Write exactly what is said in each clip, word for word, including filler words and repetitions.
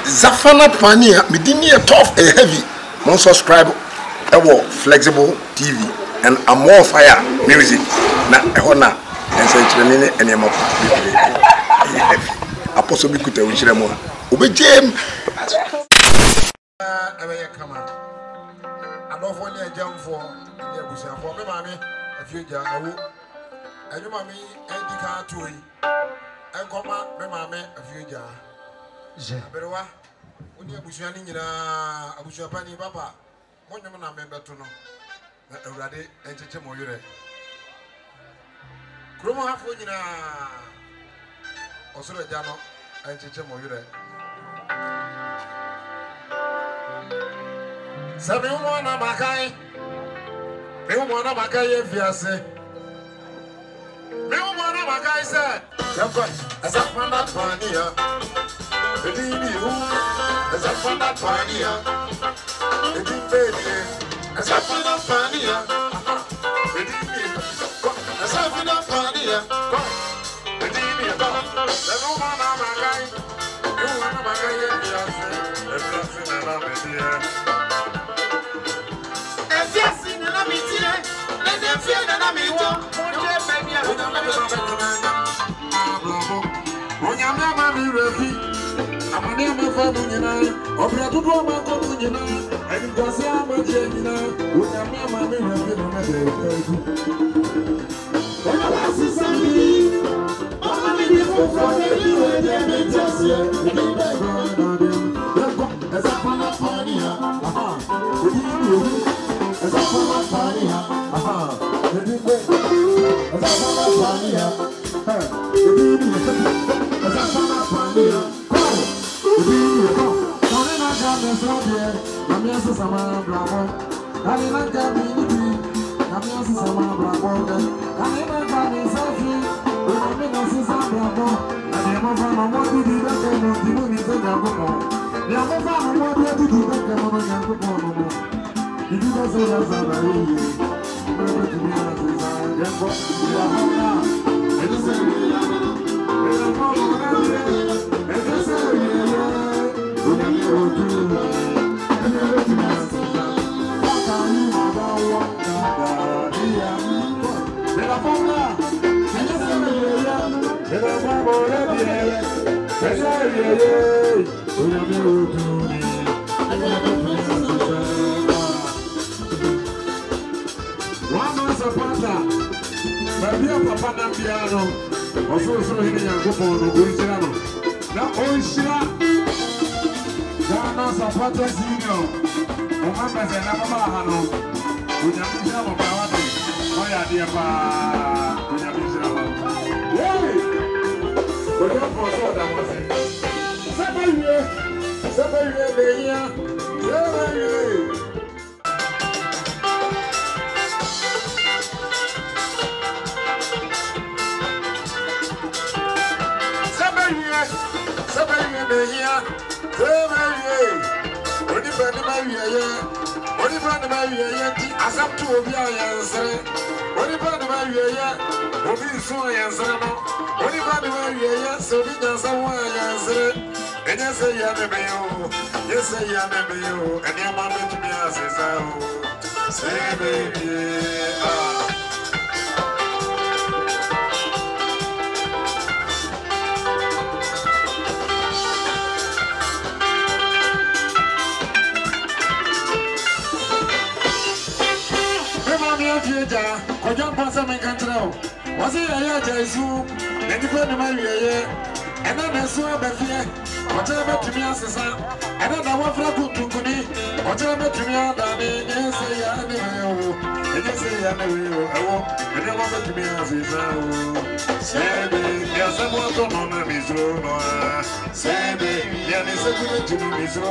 Zafana Pania, me didn't hear tough and heavy. Mon subscribe, ewo flexible T V, and a more fire music. Na ehona, and say chilene and yama. Apostle be kuta wichiremo. Ube jam. Ebe come on. I don't want to jump for the bush for me, mammy. A few jar, and you mammy, and the car to it. And come out, me mammy, a few jar. Beroa, when you bush running in a bush of penny papa, one woman I remember to know. Already, and to tell you. Chroma half in a also a jano, and to tell you. Sabi umwana makai, me umwana makai efiase. Me umwana makai se, yakwa azafana pania. Edini hu, azafana pania. Edini bedi, azafana pania. Edini, azafana pania. Edini ba, sabi umwana makai, me umwana makai efiase. Efiase na media. Was it a year, Jesu? Then you put the Maria, and then I saw a Bethia, whatever to me as a son, and then I want to put to me, whatever to me, and say, I know, and you say, I know, I won't, and you want to me as a son. Say, there's someone to know me, so, say, there's a good to me, so,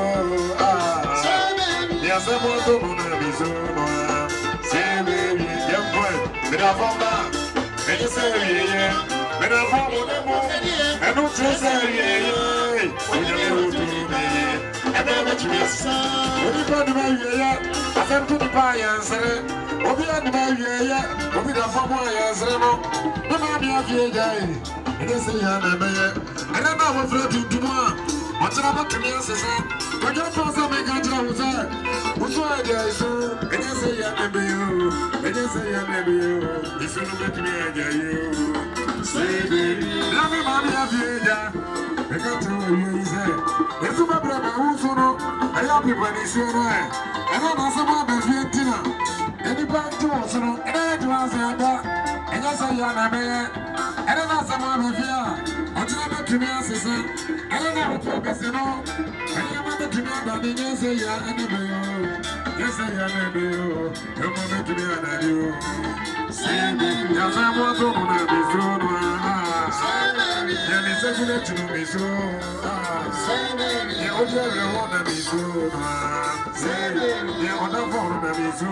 ah, there's someone to know me, so, say, baby, young boy, but I found out. And you say, yeah, but I found out, and don't say, yeah, when you do me, and then let you son. When you go to my yeah, I sent to the pie and said, I'll be on the Maria, yeah, I'll be the former years, no mammy of your day. And they say, I'm a mayor, and I'm not afraid to do more. But What's about to me, sister? But your father make a job with her. What's why there is so? And I say, I may you. And I say, I may you. If you make me, I get you. Say, baby, let me money of you, yeah. I can't tell you, he said. If you have a house, I have people in this year. And then I saw my baby dinner. And the back doors, and I do answer that. And I say, I may. And then I saw my baby. I never to me as a son. I don't know what to say. No, I never to me that you say, yeah, I never. Yes, I never. You want to be an you. Say, yes, I want to be so. Yeah, it's a good to be so. Yeah, what you want to be so. Say, yeah, what I want to be so.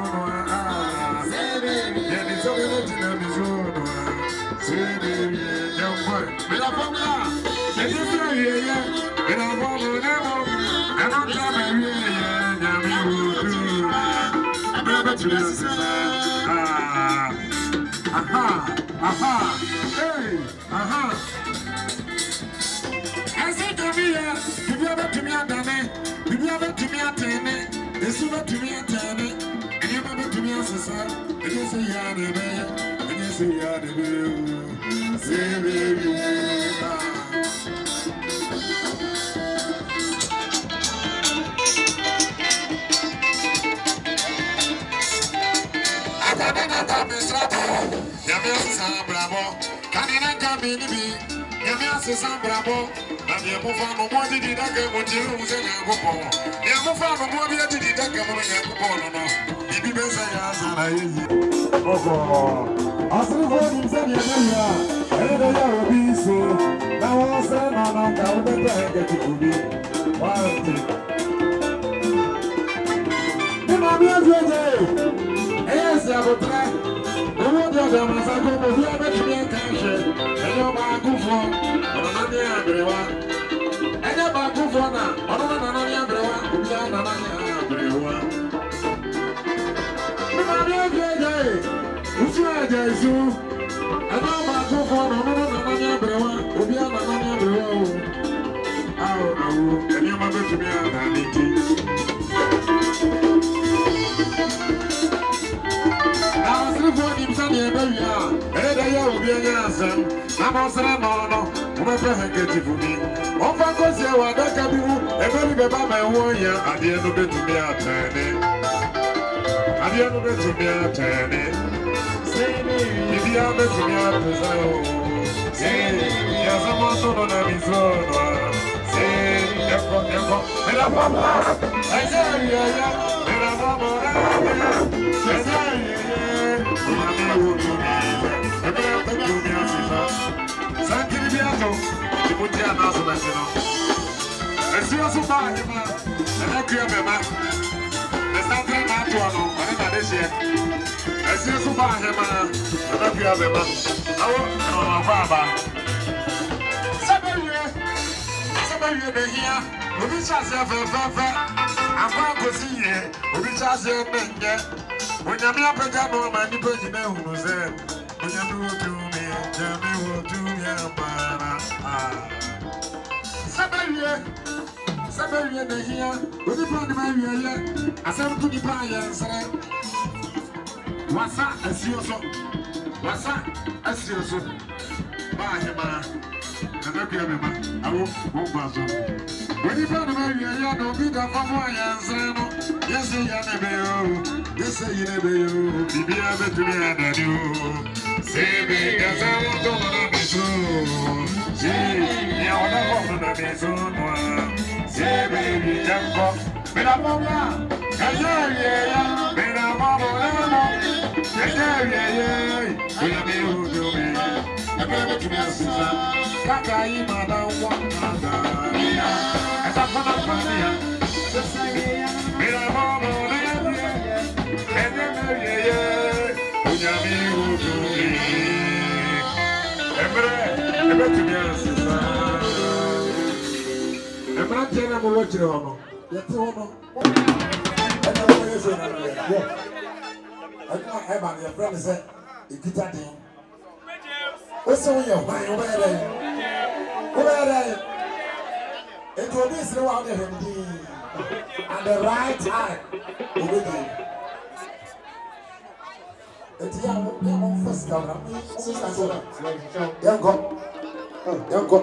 Yeah, it's a good to be so. Say, young boy, but I found out. It's a story, yeah. And I want to know. I don't tell me, yeah, yeah, yeah. I'm never to listen. Ah, aha, aha, hey, aha. I said to me, if you ever to me at Dane, if you ever to me at Tene, it's over to me at Tene, and you ever to me as a son, and you say, yeah, the man, and you say, yeah, the man, say, baby, bravo, canina cabini, Yamias Bravo, and the Mufano wanted to get what you was in Yacopo. The Mufano wanted to get what Yacopo. If you say, oh, I saw what you said, and I will be so. Now I said, no, no, no, the get to be one thing. The Mamma, yes, I will try. The one that I was going to be able to be attention, and you're back for another everyone. And you're back for now, another everyone, who be another everyone. Who's right, Jesus? And I'm back for another everyone, who be another everyone. Oh, no, and you're back to be another. I was looking for him, and I will be an answer. I'm also a no, no, get for me. On Facosia, what I can do, and very about my warrior at the end of it to be a turning. At the end of it to be a turning. If you are to be a present, say, yes, I'm also on a resort. Say, Echo, Echo, and I'm Papa. I say, yeah, and I'm Papa. I say, when you're not a job, my people, you know who said, when you do to me, tell me what to me, Sabaria, Sabaria, the here, with the point of my area, I said to the pie and said, what's that? I see you so. What's that? I see you so. Bye, him, and I can't I won't pass on. When you found my area, don't be the family and say, yes, you never. Yes, I never you. Be able to be under you. Say me, yes, I want to be true. Say, I want to be true. Say, baby, jump up. But I'm on that. Yeah, yeah, but I'm on that. Yeah, yeah, yeah. Will I be able to be? I'm able to be a sister. Kakai, madam, one mother. As a fan of Fania. But I'm on that. And then, yeah, yeah, would you be able to be? I'm ready to be a sister. I'm not telling you what you want. You're too long. I know what you're saying. I can't have my friend say, if you tell him, what's on your mind? Where are you? Where are you? Introduce the one and the right time. It's young first camera. Young go. Young go.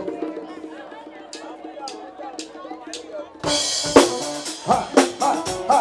Ha ha ha.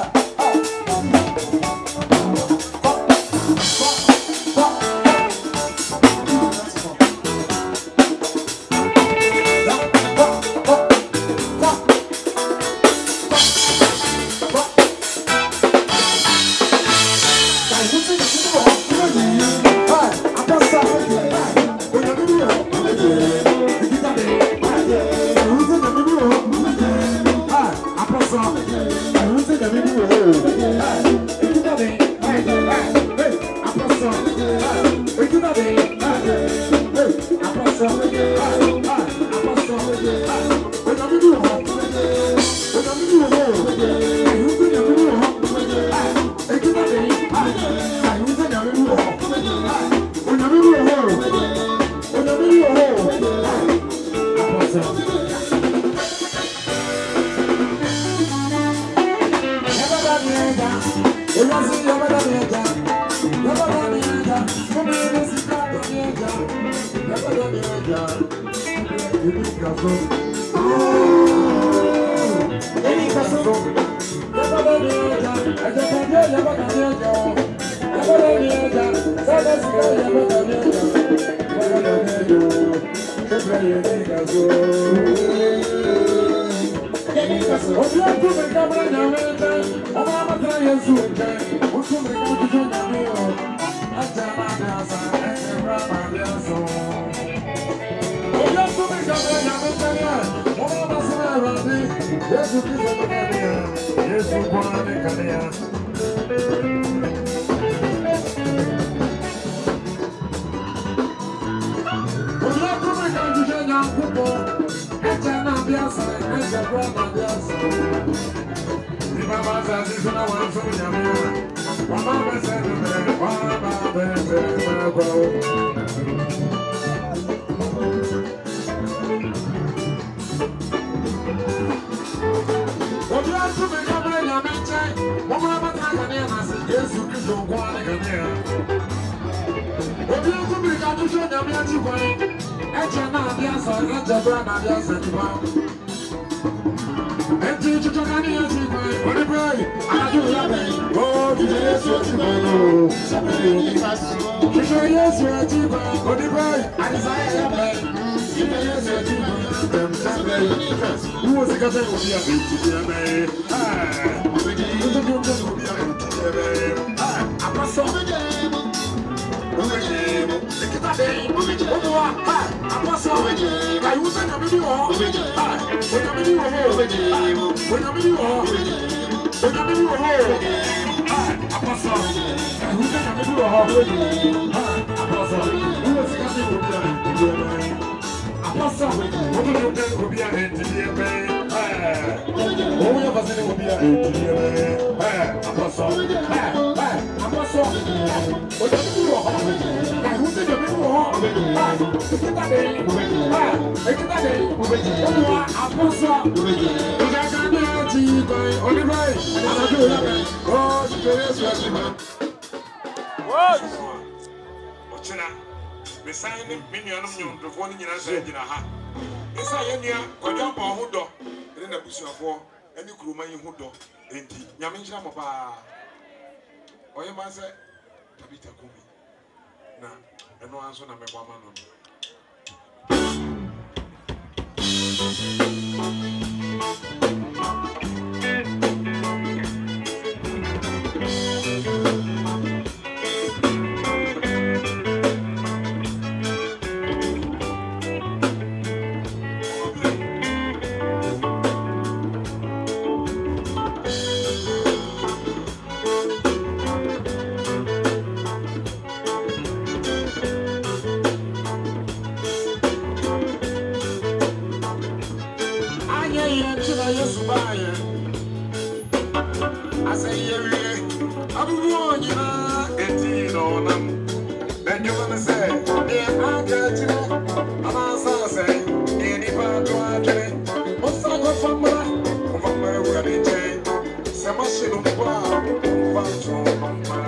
machine of wow, watch on my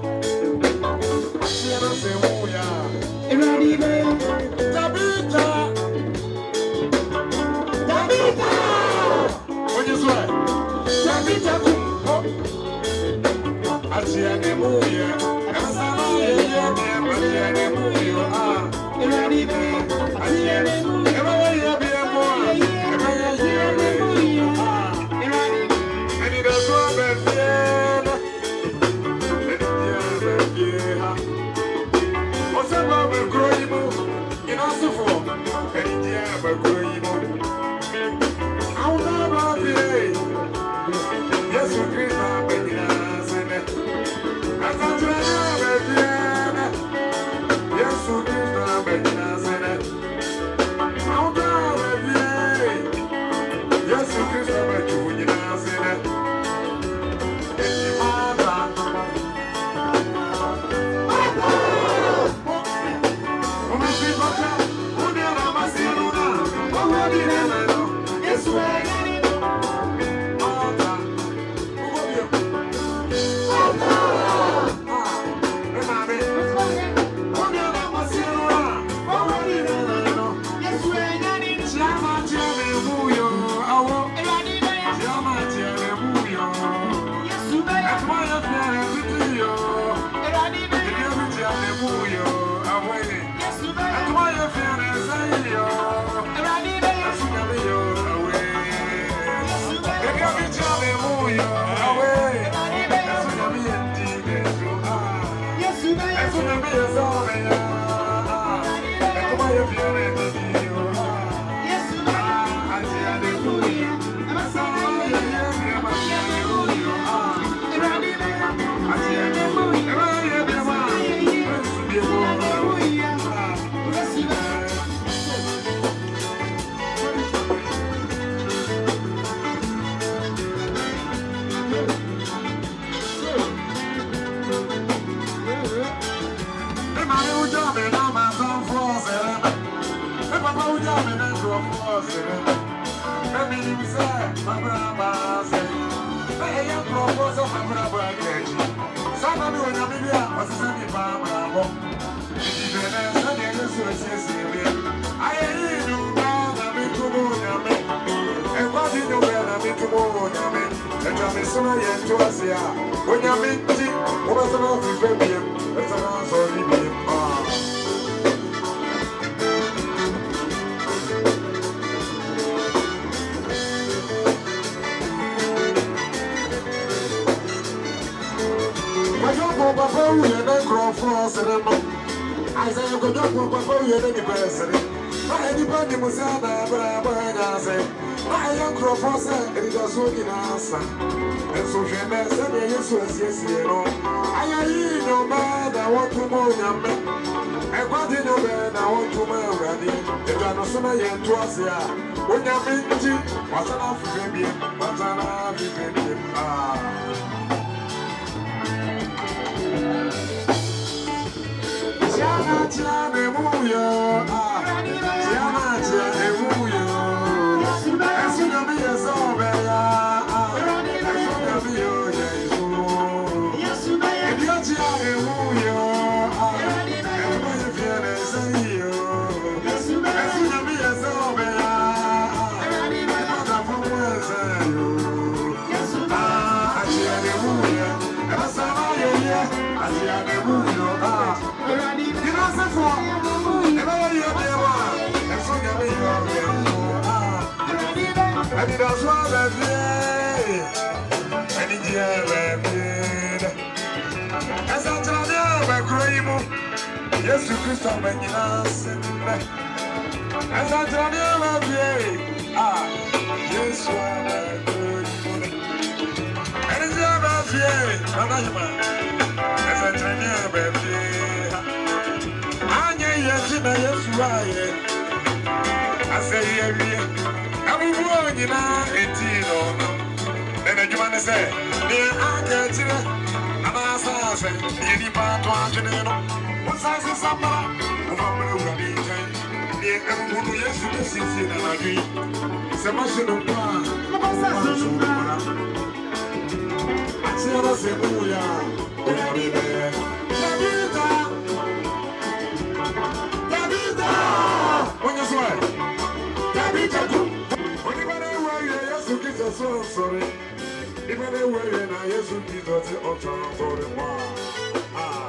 Siena say, oh, yeah, ready, man. Tabita, Tabita, what is right? Tabita, Acheampong, and I say, I'm going to go before you any person. Anybody must have a brother, say, I am Crawford, and it does work in answer. And so she may say, yes, yes, you know. I am no man, I want to know your man. I want to know man, I want to know ready. If I know somebody to us here, when you're meeting, what's enough for me? What's enough for me? Ah. Tiana, Tiana, Muyo, ah, Tiana, Tiana, Muyo. As soon as we are so bad, ah, as soon as we are, yes, you may. If you're Tiana, Muyo, ah, everybody feels you. As soon as we are so bad, ah, I'm not from where you. Ah, Tiana, Muyo, and I saw you here, Tiana, Muyo, ah. And it does what I did. And it did. As I tell you, my cream, yes, you Christ, I'm making us. As I tell you, my baby, ah, yes, you are my cream. And it's your baby, as I tell you, baby. Yes, right. I say, I'm going in eighteen. Then you want to say, dear, I can't see it. And I say, you need part one. What's I say, somebody? I'm ready. Dear, I'm going to yes, you see, and I agree. It's a machine of one. Atiana Sebuya, Tabita, Tabita, when you swear, Tabita, when you were yes, you get so sorry. Even the way and I yes, you get the ultra for the bar. Ah.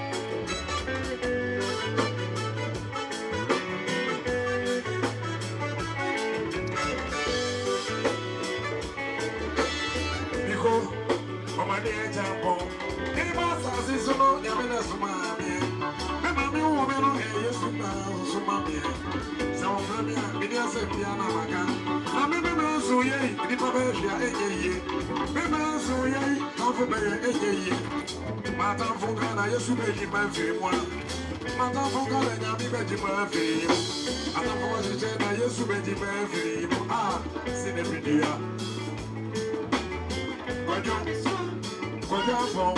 Omane Acheampong. Any master is no Yamina Sumami. Mammy woman, yes, Sumami. Some of them, Midia Piana Maga. I remember so ye, the Pabia, a ye. Remember so ye, Alphabet, a ye. Madame Fogana, yes, you make it my fame one. Madame Fogana, Yami Betty Murphy. I don't know what you said, I yes, you make it my fame. Ah, see the video. Acheampong,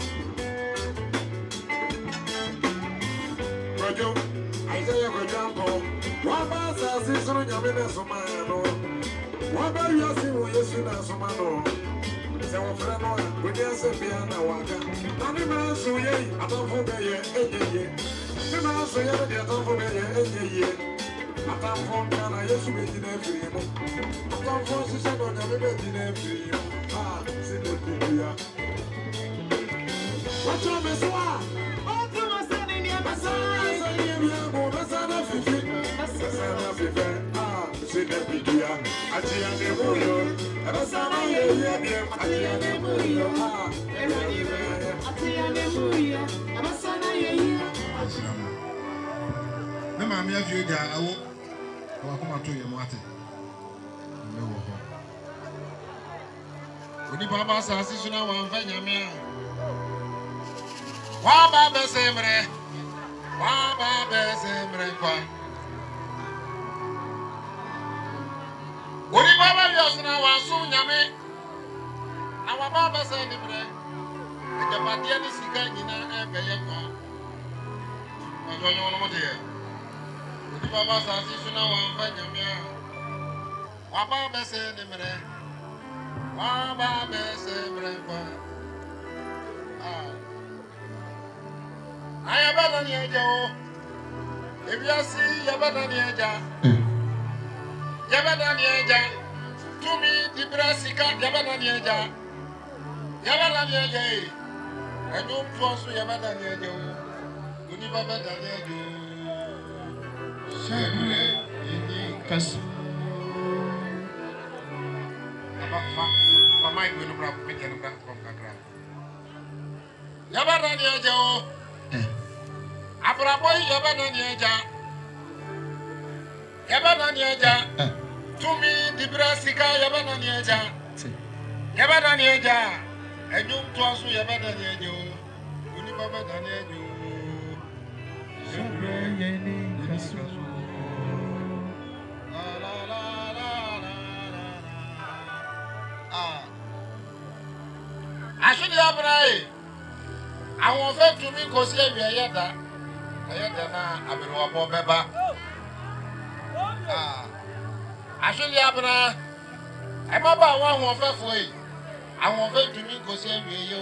Rojo, Isaiah Acheampong. What about us? Is on your minutes of mine. What about you? Yes, you know, some man. So, friend, we just say, Piana Waka. And the man so ye, I don't forget ye, eh, ye. The man so ye, I don't forget ye, eh, ye. Acheampong, and I used to be in every month. Acheampong, she said, on your baby in every month. Ah, see the video. What's your best one? Oh, to my son in your best son. Best son of fifty. Best son of fifty. Ah, see the video. Acheampong. Best son of ye. Acheampong. Ah, Acheampong. Best son of ye. Me mama ya fi oja awo. Wa kuma to ye mo ate. Me wo ho. Oni baba sa asisuna wa mfa nyame. Wa ba be semre. Wa ba be semre kwa. Oni baba yosuna wa su nyame. Na wa ba be semre. Ke patia ni sika nyina e be ye kwa. Wa jo nyo no mo de. Oni baba sa asisuna wa mfa nyame. Wa ba be semre. Wa ba be semre kwa. Ah. I have a Niajo. If you see Yabana Niaja, Yabana Niaja, to me, the Brassica, Yabana Niaja, Yabana Niaja, I don't trust Yabana Niajo, Unibaba Niajo, Sabre, Cas. For my good brother, we can back from Kakra. Yabana Niajo. Abraboy Yabana Niaja Yabana Niaja to me the Brassica Yabana Niaja Yabana Niaja and you to us Yabana Niajo Unibaba Niajo I should have right. I want to me because here Ayadana Abiruabo Beba. Ah, actually, Abra, I'm about one more halfway. I want to me go see you.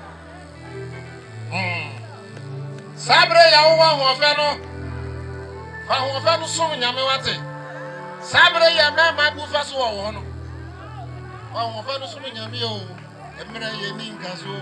Hmm. Sabre, I want one fellow. I want fellow soon, Yamawati. Sabre, Yama, my buffas one. I want fellow soon, Yamio, and Mary Ninkazo.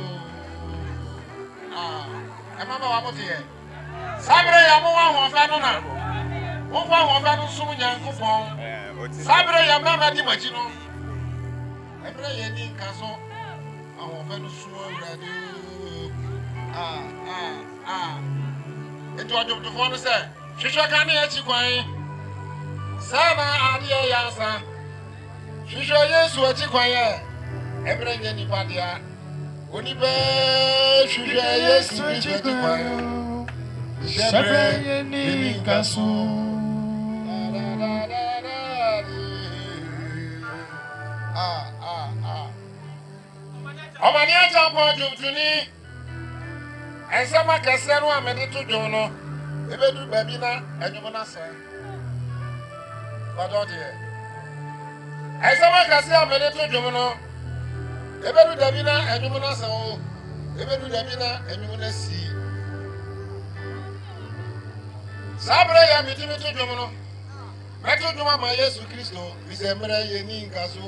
Ah, I'm about here. Sabre ya mo wa won fa no na. Wo fa won fa no sum Nyankopon. Sabre ya mama di machi no. Ebre ye ni nkaso. Awon fa no sum awurade. Ah ah ah. Eto adwomto fo no se, hwehwe ka na ya chi kwan. Sana ade ya sa. Hwehwe Yesu achi kwan ye. Ebre nye ni padia. Oni be hwehwe Yesu achi kwan. Sabre ni kasu. Ah ah ah. Omane Acheampong jumtuni. Ensama kese no amede to dwon no. Ebedu babi na enwom na sa. Bado de. Ensama kese amede to dwon no. Ebedu Dabina, and you want so. Ebedu Dabina, and you want to see. Sabre ya mitimi to jomono. Meto joma ma Yesu Kristo, bisemre yeni nkaso.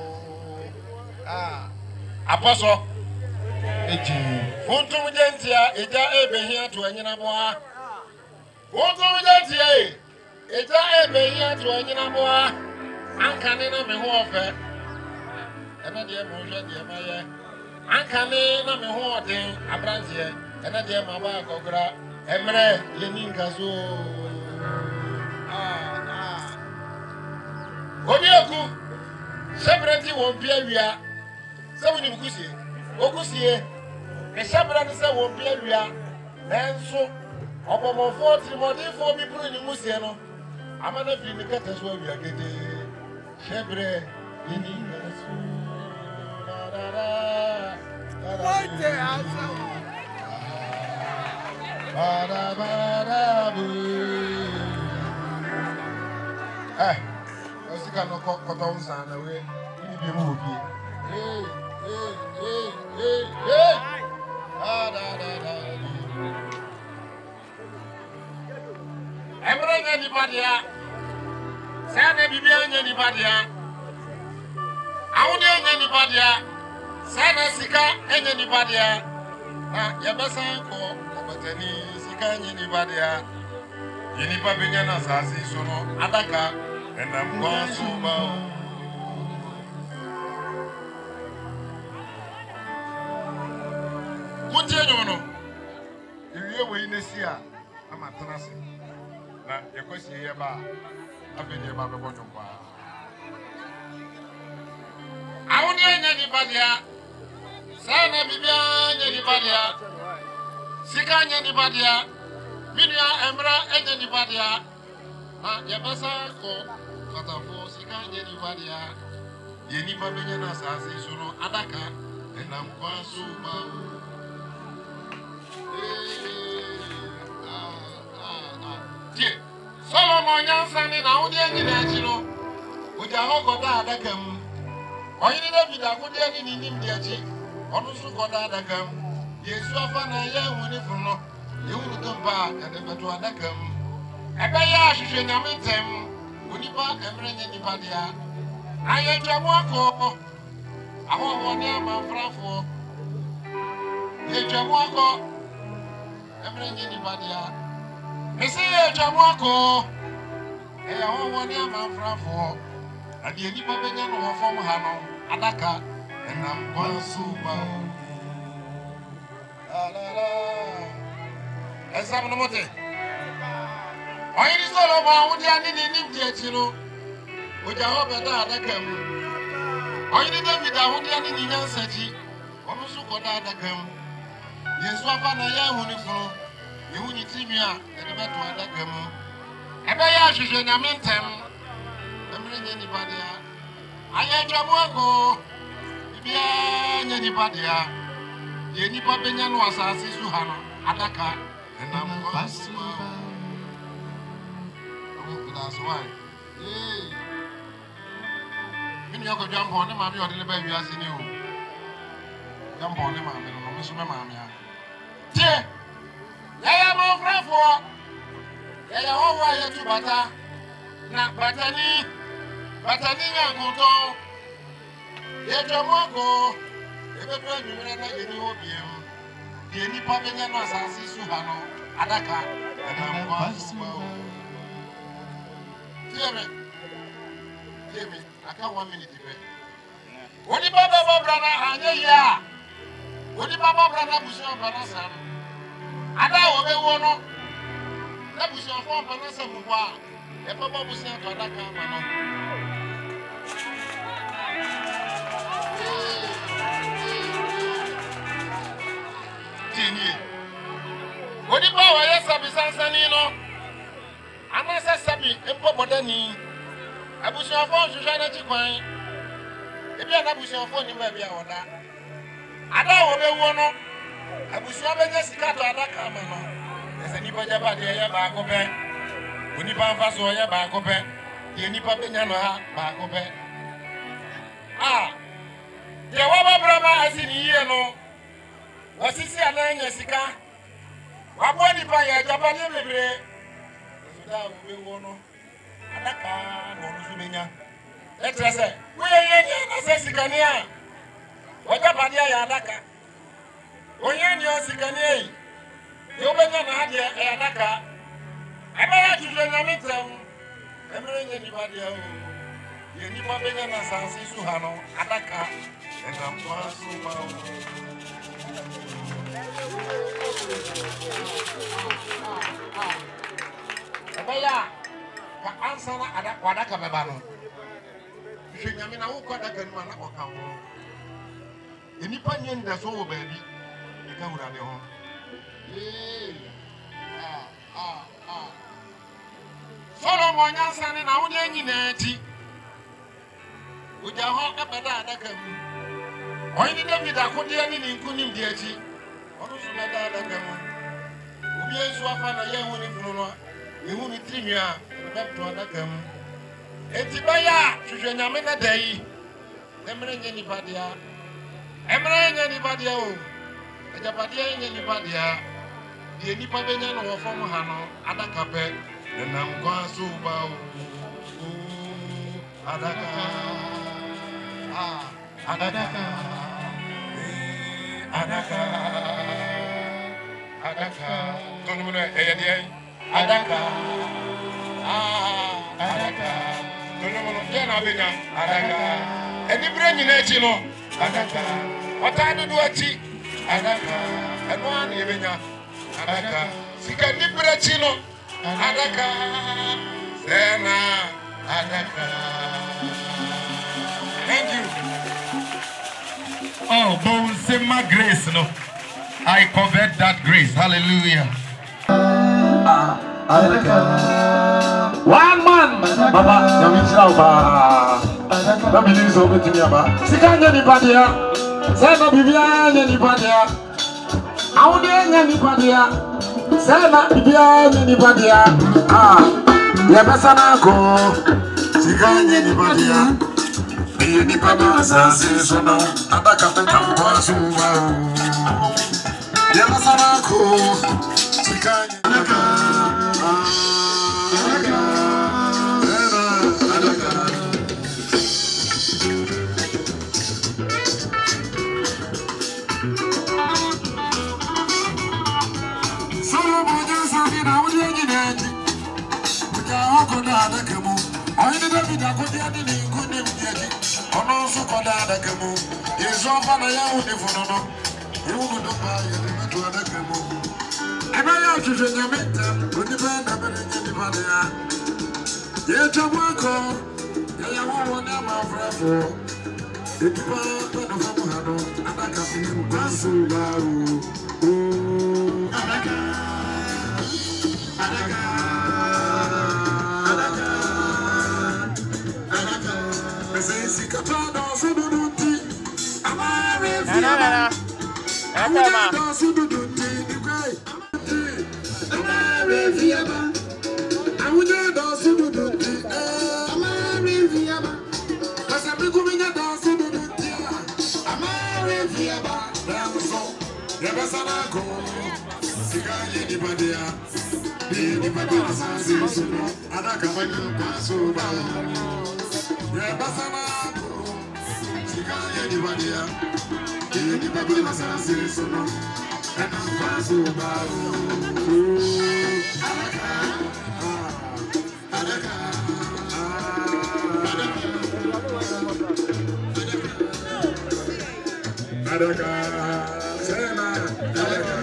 Ah. Apostle. Eji. Funtu mujentia eja ebehia to anyina boa. Funtu mujentia e. Eja ebehia to anyina boa. Ankane na me ho ofe. Ena de mo hwe de ma ye. Ankane na me ho oden abrantie. Ena de ma ba akogura. Emre yeni nkaso. Ah ah. Odioku. Sebrenti won bia wia. Se woni bukusie. Okusie. Me sebrenti se won bia wia. Nanso obomofo trimodifo bi buru ni musie no. Amana fi ni kata so wia gede. Sebre yeni nkaso. Da da da. What the hell? Bara bara bu. Eh, osika no koto unsa na we. Ni bi mu obi. Eh, eh, eh, eh, eh. Ah da da da. Emre nya di padia. Sana bibi nya di padia. Awude nya di padia. Sana sika nya di padia. Na yabasan ko batani sikanye ni badia yini pa benya na sasi sono adaka enam konsuba kunje nyono iwie we nesia ama tenase na yekosi ye ba afede ba bebo nyomba awuni anya ni badia sana bibia anya ni badia Sikanya ni badia, minya emra enya ni badia, na yabasa ko katafo sikanya ni badia, yeni pabenya na sasi suno adaka enam kwa suba. Tie, Solomon nyansani na udi enyi na chino, uja hoko da adaka mu, oyini David akudi enyi ni nimdi achi, onusu koda adaka mu. Yesu afana ya woni funo yewu tomba ade beto adakam ebe ya hwehwe nyametem onipa emrenye nipa dia aye twamo akọ awowo ne amanfrafo ye twamo akọ emrenye nipa dia mesi ye twamo akọ e awowo ne amanfrafo ade nipa benya no hofom ha no adaka enam kwansuba. La la la. Esa mo mote. Oyin solo ba wudi ani ni nimdi achiro. Oja ho beda adaka mu. Oyin David awudi ani ni nyansaji. Onu su koda adaka mu. Yesu afa na ya hu ni funu. Yehu ni timia ede beto adaka mu. Ebe ya hwehwe nyamentem. Emre nye ni badia. Aya twamu ako. Bibia nye ni badia. Yeni pa benya no asasi su ha no adaka enam kwasuba omo that's why eh mini yako jambo ne ma mi odele ba wi ase ni o jambo ne ma me no me so me ma me a tie ya ya mo frafo ya ya ho wa ya tu bata na batani batani ya ngoto ye tomogo ebe do nwere na yeni obiem de nipa benya no asase su ha no adaka na mwa suba tieme tieme aka one minute be woni baba baba na anya ya woni baba baba na busu baba sam ada wo be wo no na busu afọ baba sam kwa e baba busu to adaka ma no Wodi pa wa yesa bisansani no anasa sabi empo modani abusuafo hwehwe na chikwan ebi ana abusuafo ni ba bia woda ada wo be wo no abusua benya sika to adaka ama no ese nipa jaba de ye ba ko be oni pa mfa so ye ba ko be ye nipa benya no ha ba ko be ah ye wa ba bra Nancy no. What's this your name, Jessica? My body by a Japanese libre. That will be one. Adaka, no Sumina. Let us say, we are Jessica near. What about the Adaka? We are your Sicania. You will not have your Adaka. I may have to join a meeting. I'm bringing anybody else. You need my baby and Sansi Suhano, Adaka, and I'm going to Abaya, answer Adaka Babano. You should have been a walk on the Ganman or Campo. In the Panion, that's all, baby. You come around your home. Ah, ah, ah. Solomon Yansan and our Yanni. Would you hold up a Adaka? Why did you that could be any Kunim Diachi? Or also let Adaka? Would you swap on a young one? You won't trim you back to Adaka. Etibaya, Sujanamina Day. Emerang anybody. Emerang anybody. A Japadia anybody. The Nipavanian or from Hano, Adaka, and I'm going to bow. Adaka. Ah, Adaka, Adaka, Adaka, don't you know? Adaka, ah, Adaka, don't you know? Janabina, Adaka, and the brain in Echino, Adaka, what I do at tea, Adaka, and one Yevina, Adaka, Sika Nibrachino, Adaka, Sena, Adaka. Thank you. Oh, but my grace, no. I covet that grace. Hallelujah. One man, Baba, let me do so with you. Sikan anybody here? Sana Bibian anybody here? How dare anybody here? Sana Bibian anybody here? Ah, Yabasana go. Sikan anybody here? Ni papa sansi sono ataka peka suwa ya masana ko sikanya adaka adaka adaka solo boja sabi na wudi nyinati buja hoko na adaka mu oyini David akodi adi ni ngune mdiaki ono so koda adaka mu yeso fa na ya uni fono you would not buy it to adaka mu eba ya hwehwe nyamenta oni ba na bere nyini padea ye twako ya ya wo na ma frafo etipa pa no fa mu hano adaka fi mu kwasu baru adaka adaka Sisi katana sududuti amare fiaba amare sududuti nikai amare fiaba amuje do sududuti amare fiaba basa biguminya do sududuti amare fiaba damso yabasana ko sikanye ni badia ni badia sansi suno adaka banyo kwaso ba Basana, Sikaya Divadia, the Babu Masasi Sono, and Pasu Baru. Adaka, Adaka, Adaka, Sena, Adaka.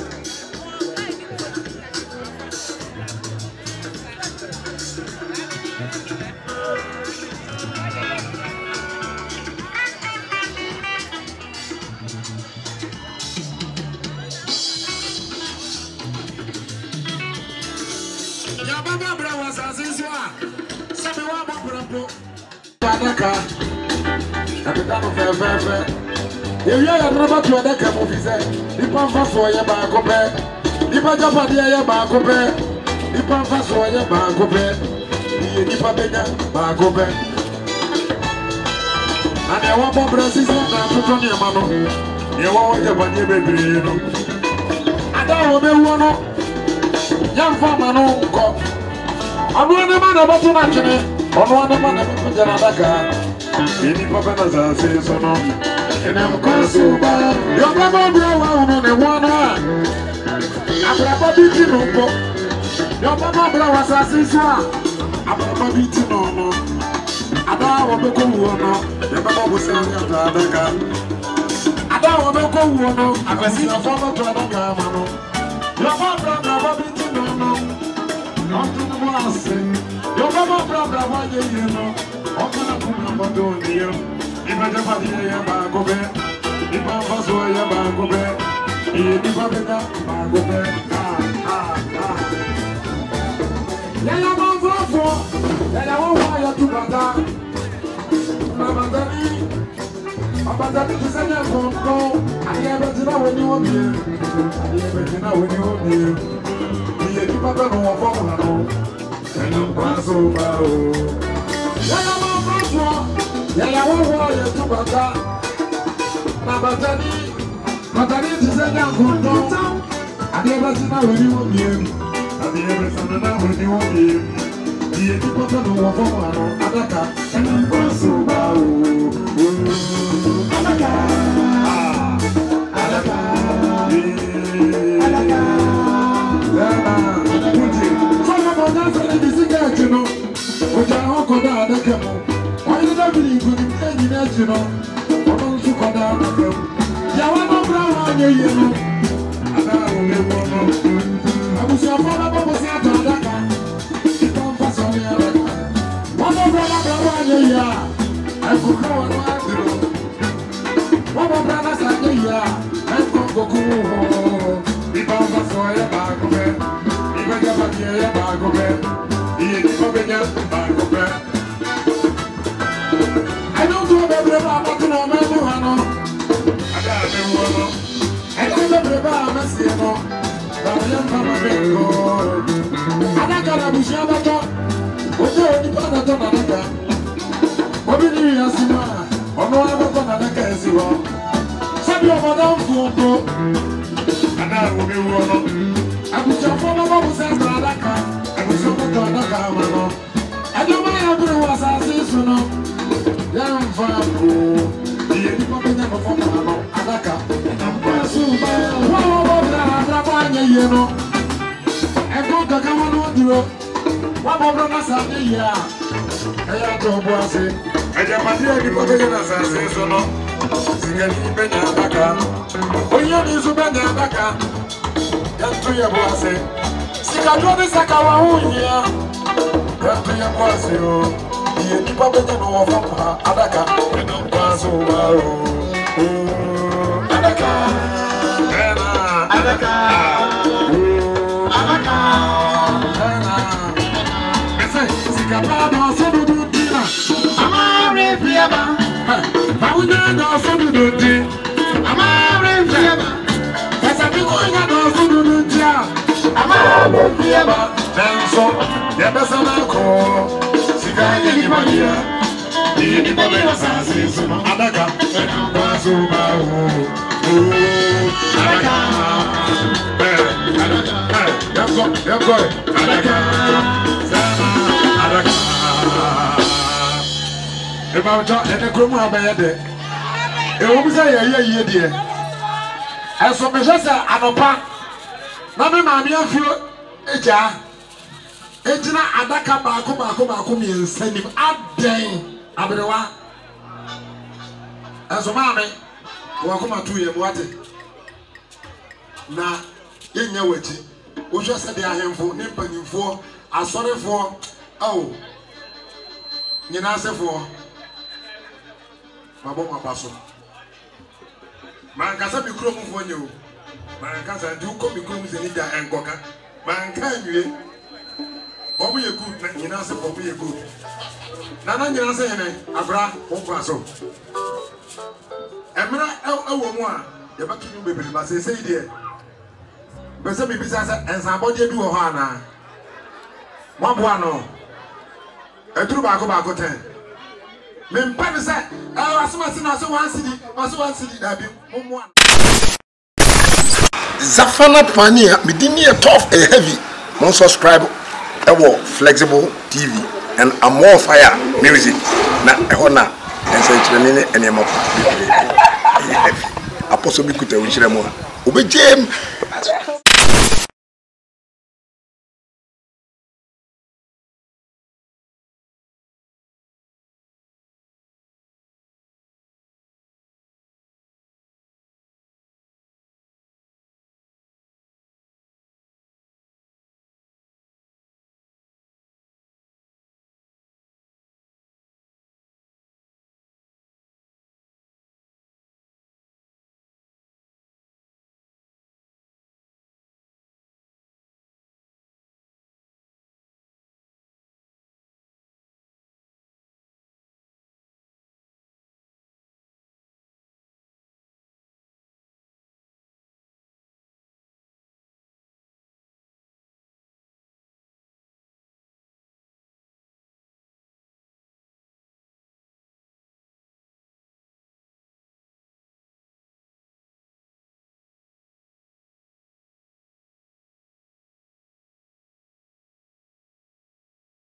Adaka, Capitano Fefe. If you are never to Adaka officer, the Pampas for your Bacope, the Pajapadia Bacope, the Pampas for your Bacope, the Nipabena Bacope. And I want more blessings and to turn your man. You want your money, baby. I don't want to young farmer. I'm one man about to mention it. On one man about Janaka. Any papa says so. And I'm consumed. Your mama, brother, and one. I'm about to do your mama was a I'm about to do no. I don't want to go on. Your mama was saying that I don't want to go on. I can see a former to another man. Your mama never beat you no. Not to the last thing. Your mama brother, why you know? I'm going to come about doing you. If I never hear your bag of it, if I was where your bag of it, if I did not bag of it. Yaya mavofo, yaya wawaya tubata. Mabadani, mabadani tusanya konko. Aliyebe tina weni wabie, aliyebe tina weni wabie. Iye kipata no wafomu hano, kena mkwaso bao. Yaya mavofo, yaya wawaya tubata. Mabadani, mabadani tusanya konko. Aliyebe tina weni wabie. The everything that we do here, the people that know of our Adaka, and I'm so bow. Adaka, Adaka, Adaka, Adaka. Some of us are in the cigarette, you know, which are all called Adaka. Why did I believe in any that you know? Or don't you call Adaka? Yawana Brown, you know, and I will never know. I was your father, but was not Adaka. You don't pass on the Adaka. One of brother, one year. I could go and walk through. One of brothers, I year. I could go cool. You don't pass on your bag of it. You may have a year bag of it. You give up in your bag of it. I don't do every about to know my Muhano. I got a new one. I don't know about my Sieno. Adaka na bushia bato ojo oni pana to na naka obi ni asima ono abato na naka esiwo sabi obodo mfuto ana obi wono abushia fo baba busa adaka abushia to adaka mano adoma ya buru wasase suno ya mfako ye ni papa nya mfo mano adaka na suba wa wa bra bra banya ye no eko kaka wono duro wa bobro na sa de ya eya to bo ase eja pati e di papa na sa se so no singa ni benya adaka onye ni su benya adaka ya to ye bo ase sika do de saka wa hu ya ya to ye bo ase o ye di papa nya no wo fa adaka na kwa so ba o adaka adaka adaka ese sikapa do so do dina amare fiaba ba unya do so do di amare fiaba esa bi ko nya do so do dia amare fiaba denso ya besa na ko sikanye ni magia ni ni bobe na sasi so adaka na so ba o adaka Yamgo, yamgo, adaka, adaka. Eba uta, ene kromu abaya de. Ewo bisa ye ye ye de. Eso me jesa anopa. Na me maami afio eja. Ejina adaka baako baako baako mi ensanim aden abrewa. Eso maami wo akoma tu ye mo ate. Na yenya wati wo hwe se de ahemfo ne mpanyimfo asorefo awo nyina asefo mabo mabaso man kasa mikro mu fo nyewo man kasa di ko mikro mu zeni da enkoka man ka nwie omo ye ku na nyina asefo omo ye ku na na nyina ase hene abra wo kwa so emra ewo mu a ye batu mu bebele ba se se ide Bese mi bisa se ensabode bi wo ho ana. Mo boa no. Eduru ba ko ba ko ten. Me mpa me say ah asoma si na so one city, so one city da bi mo Zafana Pania, me didn't tough and heavy. Mon subscribe ewo flexible T V and I'm more fire music. Na ehona and say chirene and yama. Apostle bi kuta wi chiremo. Obe jam